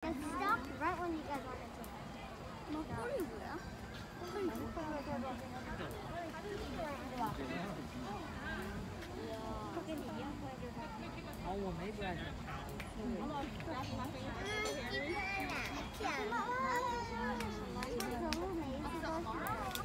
It stopped right when you guys wanted to. 막걸리 뭐야? 哦，我没关系。 鸡蛋奶酱。为什么每一次都是？